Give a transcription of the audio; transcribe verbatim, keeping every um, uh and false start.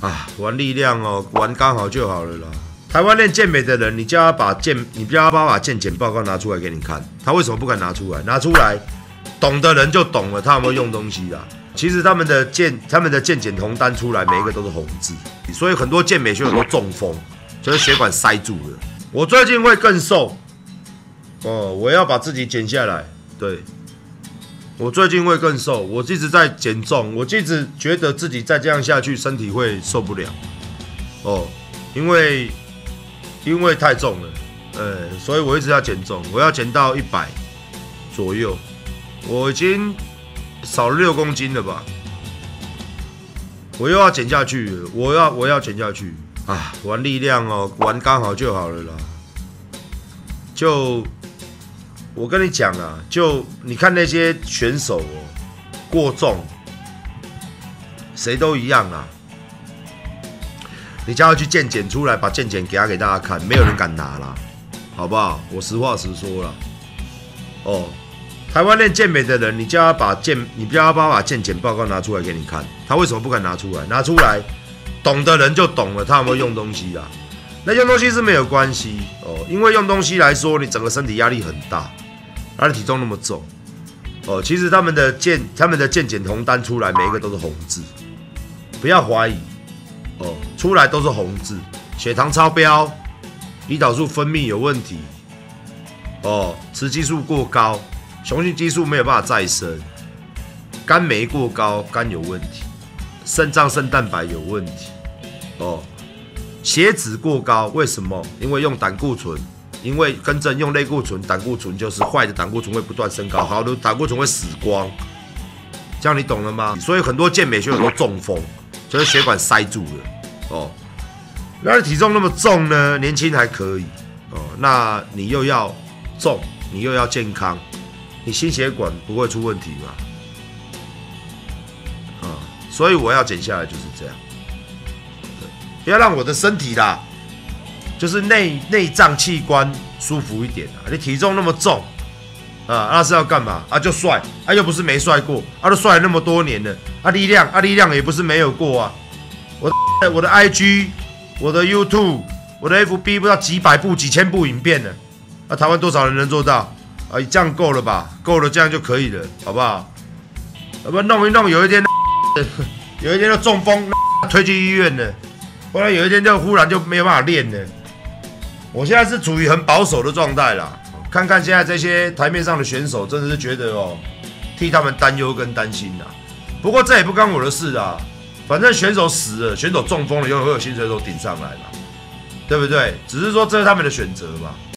啊，玩力量哦，玩刚好就好了啦。台湾练健美的人，你叫他把健，你不要他把健检报告拿出来给你看，他为什么不敢拿出来？拿出来，懂的人就懂了，他有没有用东西啦？其实他们的健，他们的健检同单出来，每一个都是红字，所以很多健美选手都中风，就是血管塞住了。我最近会更瘦，哦，我要把自己减下来，对。我最近会更瘦，我一直在减重，我一直觉得自己再这样下去，身体会受不了，哦，因为因为太重了，呃，所以我一直要减重，我要减到一百左右，我已经少了六公斤了吧，我又要减下去了，我要我要减下去啊，玩力量哦，玩刚好就好了啦，就。我跟你讲啊，就你看那些选手哦，过重，谁都一样啊。你叫他去健检出来，把健检给他给大家看，没有人敢拿啦，好不好？我实话实说了。哦，台湾练健美的人，你叫他把健，你不要他把健检报告拿出来给你看，他为什么不敢拿出来？拿出来，懂的人就懂了，他有没有用东西啊？那用东西是没有关系哦，因为用东西来说，你整个身体压力很大。他的体重那么重，哦，其实他们的健他们的健检同单出来，每一个都是红字，不要怀疑，哦，出来都是红字，血糖超标，胰岛素分泌有问题，哦，雌激素过高，雄性激素没有办法再生，肝酶过高，肝有问题，肾脏肾蛋白有问题，哦，血脂过高，为什么？因为用胆固醇。因为跟正用类固醇，胆固醇就是坏的胆固醇会不断升高，好的胆固醇会死光，这样你懂了吗？所以很多健美选手都中风，就是血管塞住了哦。那你体重那么重呢？年轻还可以哦，那你又要重，你又要健康，你心血管不会出问题嘛？啊、哦，所以我要减下来就是这样，不要让我的身体啦。就是内内脏器官舒服一点啊！你体重那么重啊，那是要干嘛啊？就帅啊，又不是没帅过啊，都帅了那么多年了啊！力量啊，力量也不是没有过啊！我的我的 I G、我的 YouTube、我的 F B 不知道几百部、几千部影片呢，啊，台湾多少人能做到啊？这样够了吧？够了，这样就可以了，好不好？要不然弄一弄，有一天有一天就中风，推去医院了，后来有一天就忽然就没有办法练了。我现在是处于很保守的状态啦，看看现在这些台面上的选手，真的是觉得哦，替他们担忧跟担心啦。不过这也不干我的事啊，反正选手死了，选手中风了，永远会有新选手顶上来嘛，对不对？只是说这是他们的选择嘛。